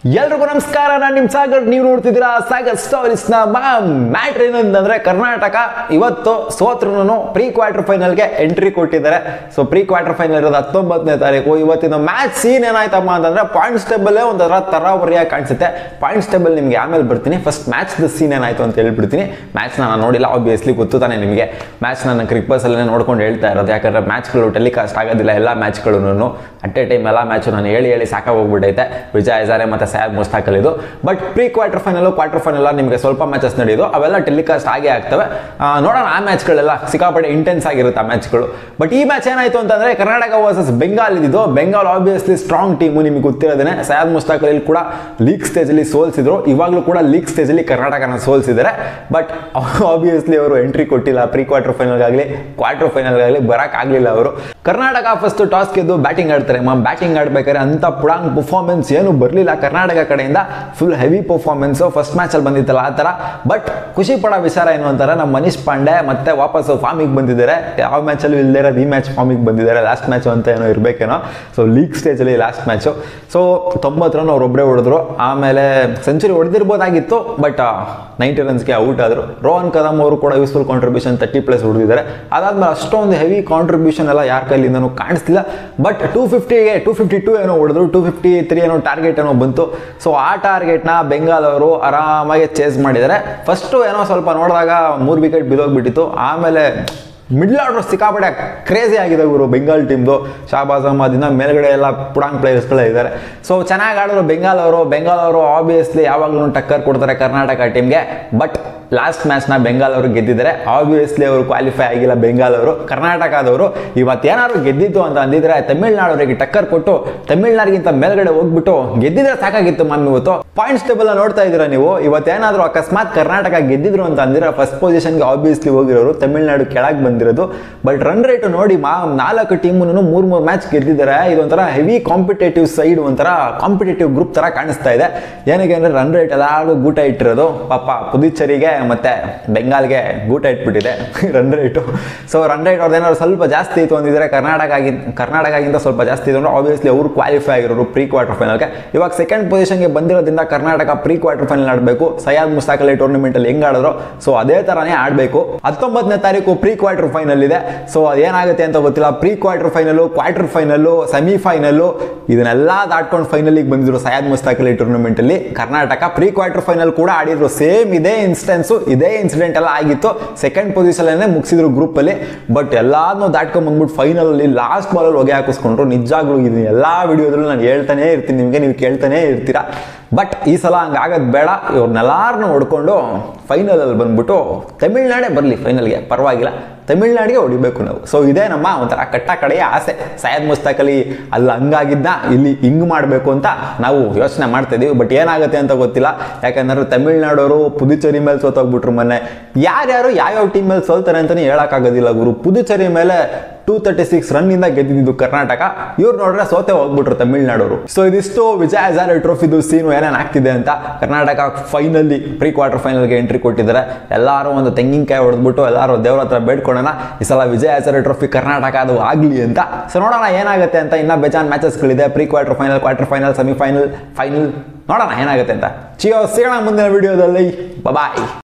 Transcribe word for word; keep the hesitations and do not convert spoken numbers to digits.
ಎಲ್ರಿಗೂ ನಮಸ್ಕಾರ. ನಾನು ನಿಮ್ಮ ಸಾಗರ್, ನೀವು ನೋಡ್ತಿದ್ದೀರಾ ಸಾಗರ್ ಸ್ಟೋರೀಸ್ನ. ಮ್ಯಾಟ್ರ್ ಏನಂತಂದ್ರೆ ಕರ್ನಾಟಕ ಇವತ್ತು ಸೋತ್ರೂ ಪ್ರೀ ಕ್ವಾರ್ಟರ್ ಫೈನಲ್ಗೆ ಎಂಟ್ರಿ ಕೊಟ್ಟಿದ್ದಾರೆ. ಸೊ ಪ್ರೀ ಕ್ವಾರ್ಟರ್ ಫೈನಲ್ ಇರೋದು ಹತ್ತೊಂಬತ್ತನೇ ತಾರೀಕು. ಇವತ್ತಿನ ಮ್ಯಾಚ್ ಸೀನ್ ಏನಾಯ್ತಮ್ಮ ಅಂತಂದ್ರೆ ಪಾಯಿಂಟ್ಸ್ ಟೇಬಲ್ ಒಂಥರ ತರಾವರಿಯಾಗಿ ಕಾಣಿಸುತ್ತೆ. ಪಾಯಿಂಟ್ಸ್ ಟೇಬಲ್ ನಿಮಗೆ ಆಮೇಲೆ ಬರ್ತೀನಿ. ಫಸ್ಟ್ ಮ್ಯಾಚ್ ದ ಸೀನ್ ಏನಾಯ್ತು ಅಂತ ಹೇಳ್ಬಿಡ್ತೀನಿ. ಮ್ಯಾಚ್ ನಾನು ನೋಡಿಲ್ಲ, ಆಬ್ವಿಯಸ್ಲಿ ಗೊತ್ತು ತಾನೆ ನಿಮಗೆ. ಮ್ಯಾಚ್ ನಾನು ಕ್ರಿಕ್ ಬಸ್ ಅಲ್ಲೇ ನೋಡ್ಕೊಂಡು ಹೇಳ್ತಾ ಇರೋದು, ಯಾಕಂದ್ರೆ ಮ್ಯಾಚ್ಗಳು ಟೆಲಿಕಾಸ್ಟ್ ಆಗೋದಿಲ್ಲ ಎಲ್ಲ ಮ್ಯಾಚ್ಗಳು. ಅಟ್ ಎ ಟೈಮ್ ಎಲ್ಲ ಮ್ಯಾಚು ನಾನು ಹೇಳಿ ಹೇಳಿ ಸಾಕಾಗೋಗ್ಬಿಟ್ಟೈತೆ. ವಿಜಯ್ ಹಜಾರೆ ಮತ್ತು ಸೈಯದ್ ಮುಷ್ತಾಕ್ ಅಲಿ ಇದು. But pre quarter final quarter final ನಿಮಗೆ ಸ್ವಲ್ಪ ಮ್ಯಾಚಸ್ ನಡೆಯೋದು, ಅವೆಲ್ಲ ಟೆಲಿಕಾಸ್ಟ್ ಆಗೇ ಆಗ್ತವೆ. ನೋಡೋಣ, ಆ ಮ್ಯಾಚ್ಗಳೆಲ್ಲ ಸಿಕ್ಕಾಪಟ್ಟೆ ಇಂಟೆನ್ಸ್ ಆಗಿರುತ್ತೆ ಆ ಮ್ಯಾಚ್ಗಳು. ಬಟ್ ಈ ಮ್ಯಾಚ್ ಏನಾಯ್ತು ಅಂತಂದ್ರೆ ಕರ್ನಾಟಕ ವರ್ಸಸ್ ಬೆಂಗಾಲ್ ಇದ್ದು. ಬೆಂಗಾಲ್ ಆಬ್ವಿಯಸ್ಲಿ ಸ್ಟ್ರಾಂಗ್ ಟೀಮು, ನಿಮಗೆ ಗೊತ್ತಿರೋದೇನೆ. ಸೈಯದ್ ಮುಷ್ತಾಕ್ ಅಲಿ ಕೂಡ ಲೀಗ್ ಸ್ಟೇಜಲ್ಲಿ ಸೋಲ್ಸಿದ್ರು, ಇವಾಗಲೂ ಕೂಡ ಲೀಗ್ ಸ್ಟೇಜಲ್ಲಿ ಕರ್ನಾಟಕನ ಸೋಲ್ಸಿದ್ದಾರೆ. ಬಟ್ ಆಬ್ವಿಯಸ್ಲಿ ಅವರು ಎಂಟ್ರಿ ಕೊಟ್ಟಿಲ್ಲ ಪ್ರೀ ಕ್ವಾರ್ಟರ್ ಫೈನಲ್ಗಾಗಲಿ ಕ್ವಾರ್ಟರ್ ಫೈನಲ್ಗಾಗಲಿ ಬರೋಕ್ಕಾಗಲಿಲ್ಲ ಅವರು. ಕರ್ನಾಟಕ ಫಸ್ಟ್ ಟಾಸ್ ಗೆದ್ದು ಬ್ಯಾಟಿಂಗ್ ಆಡ್ತಾರೆ. ಬ್ಯಾಟಿಂಗ್ ಆಡ್ಬೇಕಾದ್ರೆ ಅಂತ ಪುಡಾಂಗ್ ಪರ್ಫಾರ್ಮೆನ್ಸ್ ಏನು ಬರಲಿಲ್ಲ ಕರ್ನಾಟಕ ಕಡೆಯಿಂದ. Full heavy performance first match ಅಲ್ಲಿ ಬಂದಿತ್ತಲ್ಲ ಆ ತರ. ಬಟ್ ಖುಷಿ ಪಡೋ ವಿಚಾರ ಏನು ಅಂತಾರೆ, ನಮ್ಮ ಮನೀಶ್ ಪಾಂಡೆ ಮತ್ತೆ ವಾಪಸ್ ಫಾರ್ಮಿಗೆ ಬಂದಿದ್ದಾರೆ. ಯಾವ ಮ್ಯಾಚ್ ಅಲ್ಲಿ ಇಲ್ಲದೆ ಇರೋದು ಈ ಮ್ಯಾಚ್ ಫಾರ್ಮಿಗೆ ಬಂದಿದ್ದಾರೆ. ಲಾಸ್ಟ್ ಮ್ಯಾಚ್ ಅಂತ ಏನೋ ಇರಬೇಕೇನೋ. ಸೊ ಲೀಗ್ ಸ್ಟೇಜ್ ಅಲ್ಲಿ ಲಾಸ್ಟ್ ಮ್ಯಾಚ್. ಸೊ ತೊಂಬತ್ತು ರನ್ ಅವ್ರೊಬ್ಬರೇ ಹೊಡೆದ್ರು. ಆಮೇಲೆ ಸೆಂಚುರಿ ಹೊಡೆದಿರ್ಬೋದಾಗಿತ್ತು, ಬಟ್ ನೈಂಟಿ ರನ್ಸ್ಗೆ ಔಟ್ ಆದರು. ರೋಹನ್ ಕದಮ್ ಅವರು ಕೂಡ ಯೂಸ್ಫುಲ್ ಕಾಂಟ್ರಿಬ್ಯೂಷನ್ ತರ್ಟಿ ಪ್ಲಸ್ ಹೊಡೆದಿದ್ದಾರೆ. ಅದಾದ್ಮೇಲೆ ಅಷ್ಟೊಂದು ಹೆವಿ ಕಾಂಟ್ರಿಬ್ಯೂಷನ್ ಎಲ್ಲ ಯಾರ ಕೈಲಿಂದನೂ ಕಾಣಿಸ್ತಿಲ್ಲ. ಬಟ್ ಟೂ ಫಿಫ್ಟಿಗೆ ಟೂ ಫಿಫ್ಟಿ ಟೂ ಏನೋ ಹೊಡೆದ್ರು, ಟೂ ಫಿಫ್ಟಿ ತ್ರೀ ಏನೋ ಟಾರ್ಗೆಟ್ ಏನೋ ಬಂತು. ಸೊ ಆ ಟಾರ್ಗೆಟ್ನ ಬೆಂಗಾಲ್ ಅವರು ಆರಾಮಾಗಿ ಚೇಸ್ ಮಾಡಿದ್ದಾರೆ. ಫಸ್ಟು ಏನೋ ಸ್ವಲ್ಪ ನೋಡಿದಾಗ ಮೂರು ವಿಕೆಟ್ ಬಿದ್ದೋಗ್ಬಿಟ್ಟಿತ್ತು. ಆಮೇಲೆ ಮಿಡ್ಲ್ ಆರ್ಡರ್ ಸಿಕ್ಕಾಪಟ್ಟೆ ಕ್ರೇಜಿ ಆಗಿದೆ ಇವರು ಬೆಂಗಾಲ್ ಟೀಮ್ದು. ಶಾಬಾಜ್ ಅಹಮದ್ ಇನ್ನ ಮೇಲ್ಗಡೆ ಎಲ್ಲ ಪುಡಾಂಗ್ ಪ್ಲೇಯರ್ಸ್ಗಳೇ ಇದ್ದಾರೆ. ಸೊ ಚೆನ್ನಾಗಿ ಆಡಿದ್ರು ಬೆಂಗಾಲ್ ಅವರು. ಬೆಂಗಾಲ್ ಅವರು ಆಬ್ವಿಯಸ್ಲಿ ಯಾವಾಗಲೂ ಟಕ್ಕರ್ ಕೊಡ್ತಾರೆ ಕರ್ನಾಟಕ ಟೀಮ್ಗೆ. ಬಟ್ ಲಾಸ್ಟ್ ಮ್ಯಾಚ್ನ ಬೆಂಗಾಲ್ ಅವರು ಗೆದ್ದಿದ್ದಾರೆ. ಆಬ್ವಿಯಸ್ಲಿ ಅವರು ಕ್ವಾಲಿಫೈ ಆಗಿಲ್ಲ ಬೆಂಗಾಲ್ ಅವರು. ಕರ್ನಾಟಕದವರು ಇವತ್ತೇನಾದ್ರು ಗೆದ್ದಿತ್ತು ಅಂತ ಅಂದಿದ್ರೆ ತಮಿಳ್ನಾಡವರಿಗೆ ಟಕ್ಕರ್ ಕೊಟ್ಟು ತಮಿಳ್ನಾಡಿಗಿಂತ ಮೇಲ್ಗಡೆ ಹೋಗ್ಬಿಟ್ಟು ಗೆದ್ದಿದ್ರೆ ಸಾಕಾಗಿತ್ತು ಮ್ಯಾಮ್. ಇವತ್ತು ಪಾಯಿಂಟ್ಸ್ ಟೇಬಲ್ ನೋಡ್ತಾ ಇದ್ದೀರಾ ನೀವು. ಇವತ್ತೇನಾದ್ರು ಅಕಸ್ಮಾತ್ ಕರ್ನಾಟಕ ಗೆದ್ದಿದ್ರು ಅಂತ ಅಂದಿದ್ರೆ ಫಸ್ಟ್ ಪೊಸಿಷನ್ಗೆ ಆಬ್ವಿಯಸ್ಲಿ ಹೋಗಿರೋರು, ತಮಿಳ್ನಾಡು ಕೆಳಗೆ ಬಂದಿರೋದು. ಬಟ್ ರನ್ ರೇಟ್ ನೋಡಿ ಮಾ ನಾಲ್ಕು ಟೀಮನ್ನು ಮೂರ್ ಮೂರು ಮ್ಯಾಚ್ ಗೆದ್ದಿದ್ದಾರೆ. ಇದೊಂಥರ ಹೆವಿ ಕಾಂಪಿಟೇಟಿವ್ ಸೈಡ್, ಒಂಥರ ಕಾಂಪಿಟೇಟಿವ್ ಗ್ರೂಪ್ ತರ ಕಾಣಿಸ್ತಾ ಇದೆ. ಏನಕ್ಕೆ ಅಂದ್ರೆ ರನ್ ರೇಟ್ ಎಲ್ಲಾರು ಗೂಟ ಇಟ್ಟಿರೋದು. ಪಾಪ ಪುದುಚೇರಿಗೆ ಮತ್ತೆ ಬೆಂಗಾಲ್ಗೆ ಗೂಟ ಇಟ್ಬಿಟ್ಟಿದೆ run rate. So run rate ಅವ್ರದ್ದು ಏನಾದ್ರು ಸ್ವಲ್ಪ ಜಾಸ್ತಿ ಇತ್ತು ಅಂದಿದ್ರೆ ಕರ್ನಾಟಕ ಕರ್ನಾಟಕಗಿಂತ ಸ್ವಲ್ಪ ಜಾಸ್ತಿ ಇತ್ತು ಅಂದ್ರೆ ಆಬ್ವಿಯಸ್ಲಿ ಅವರು ಕ್ವಾಲಿಫೈ ಆಗಿರೋರು ಪ್ರೀ ಕ್ವಾರ್ಟರ್ ಫೈನಲ್ಗೆ. ಇವಾಗ ಸೆಕೆಂಡ್ ಪೊಸಿಷನ್ಗೆ ಬಂದಿರೋದ್ರಿಂದ ಕರ್ನಾಟಕ ಪ್ರೀ ಕ್ವಾರ್ಟರ್ ಫೈನಲ್ ಆಡಬೇಕು. ಸೈಯದ್ ಮುಷ್ತಾಕ್ ಅಲಿ ಟೂರ್ನಮೆಂಟ್ ಅಲ್ಲಿ ಹೆಂಗ್ ಆಡಿದ್ರು ಸೊ ಅದೇ ತರಾನೇ ಆಡಬೇಕು. ಹತ್ತೊಂಬತ್ತನೇ ತಾರೀಕು ಪ್ರೀ ಕ್ವಾರ್ಟರ್ ಫೈನಲ್ ಇದೆ. ಸೊ ಅದೇನಾಗುತ್ತೆ ಅಂತ ಗೊತ್ತಿಲ್ಲ. Pre quarter final, quarter final, semifinal ಇದನ್ನೆಲ್ಲ ದಾಟ್ಕೊಂಡು ಫೈನಲಿಗೆ ಬಂದಿದ್ರು ಸೈಯದ್ ಮುಷ್ತಾಕ್ ಅಲಿ ಟೂರ್ನಮೆಂಟ್ ಅಲ್ಲಿ. ಕರ್ನಾಟಕ ಪ್ರೀ ಕ್ವಾರ್ಟರ್ ಫೈನಲ್ ಕೂಡ ಆಡಿದ್ರು. ಸೇಮ್ ಇದೇ ಇನ್ಸ್ಟೆನ್ಸ್, ಇದೇ ಇನ್ಸಿಡೆಂಟ್ ಎಲ್ಲ ಆಗಿತ್ತು. ಸೆಕೆಂಡ್ ಪೊಸಿಷನ್ ಅಲ್ಲೇ ಮುಗಿಸಿದ್ರು ಗ್ರೂಪ್ ಅಲ್ಲಿ. ಬಟ್ ಎಲ್ಲಾನು ದಾಟ್ಕೊಂಡ್ ಬಂದ್ಬಿಟ್ಟು ಫೈನಲ್ ಅಲ್ಲಿ ಲಾಸ್ಟ್ ಬಾಲ್ ಅಲ್ಲಿ ಹೊಗೆ ಹಾಕಿಸ್ಕೊಂಡ್ರು. ನಿಜಾಗ್ಲೂ ಇದು ಎಲ್ಲಾ ವಿಡಿಯೋದಲ್ಲೂ ನಾನು ಹೇಳ್ತಾನೆ ಇರ್ತೀನಿ ನಿಮ್ಗೆ, ನೀವು ಕೇಳ್ತಾನೆ ಇರ್ತೀರಾ. ಬಟ್ ಈ ಸಲ ಹಂಗಾಗದ್ ಬೇಡ. ಇವ್ರನ್ನೆಲ್ಲಾರನ್ನೂ ಹೊಡ್ಕೊಂಡು ಫೈನಲ್ ಅಲ್ಲಿ ಬಂದ್ಬಿಟ್ಟು ತಮಿಳ್ನಾಡೇ ಬರಲಿ ಫೈನಲ್ಗೆ, ಪರವಾಗಿಲ್ಲ, ತಮಿಳ್ನಾಡಿಗೆ ಹೊಡಿಬೇಕು ನಾವು. ಸೊ ಇದೇ ನಮ್ಮ ಒಂಥರ ಕಟ್ಟ ಕಡೆಯ ಆಸೆ. ಸೈಯದ್ ಮುಷ್ತಾಕ್ ಅಲಿ ಅಲ್ಲಿ ಹಂಗಾಗಿದ್ದ, ಇಲ್ಲಿ ಹಿಂಗ್ ಮಾಡಬೇಕು ಅಂತ ನಾವು ಯೋಚನೆ ಮಾಡ್ತಾ ಇದೀವಿ. ಬಟ್ ಏನಾಗುತ್ತೆ ಅಂತ ಗೊತ್ತಿಲ್ಲ. ಯಾಕಂದ್ರೆ ತಮಿಳ್ನಾಡವರು ಪುದುಚೇರಿ ಮೇಲೆ ಸೋತೋಗ್ಬಿಟ್ರು ಮೊನ್ನೆ. ಯಾರ್ಯಾರು ಯಾವ್ಯಾವ ಟೀಮ್ ಮೇಲೆ ಸೋಲ್ತಾರೆ ಅಂತಾನೆ ಹೇಳಕ್ಕಾಗೋದಿಲ್ಲ ಗುರು. ಪುದುಚೇರಿ ಮೇಲೆ ಟೂ ತರ್ಟಿ ಸಿಕ್ಸ್ ರನ್ ಇಂದ ಗೆದ್ದಿದ್ದು ಕರ್ನಾಟಕ. ಇವ್ರು ನೋಡ್ರೆ ಸೋತೆ ಹೋಗ್ಬಿಟ್ರು ತಮಿಳ್ನಾಡವರು. ಸೊ ಇದಿಷ್ಟು ವಿಜಯ್ ಹಜಾರೆ ಟ್ರೋಫಿದು ಸೀನು ಏನೇನು ಆಗ್ತಿದೆ ಅಂತ. ಕರ್ನಾಟಕ ಫೈನಲಿ ಪ್ರೀ ಕ್ವಾರ್ಟರ್ ಫೈನಲ್ಗೆ ಎಂಟ್ರಿ ಕೊಟ್ಟಿದ್ದಾರೆ. ಎಲ್ಲರೂ ಒಂದು ತೆಂಗಿನಕಾಯಿ ಹೊಡೆದ್ಬಿಟ್ಟು ಎಲ್ಲರೂ ದೇವ್ರ ಹತ್ರ ಬೇಡ್ಕೊಳ್ಳೋಣ ಈ ಸಲ ವಿಜಯ್ ಹಜಾರೆ ಟ್ರೋಫಿ ಕರ್ನಾಟಕ ಅದು ಆಗ್ಲಿ ಅಂತ. ಸೊ ನೋಡೋಣ ಏನಾಗುತ್ತೆ ಅಂತ. ಇನ್ನ ಬೇಜಾನ್ ಮ್ಯಾಚಸ್ಗಳಿದೆ. Pre quarter final, quarter final, semifinal, final. ನೋಡೋಣ ಏನಾಗುತ್ತೆ ಅಂತ. ಚಿಯೋ, ಸಿಗೋಣ ಮುಂದಿನ ವಿಡಿಯೋದಲ್ಲಿ. ಬಾಯ್.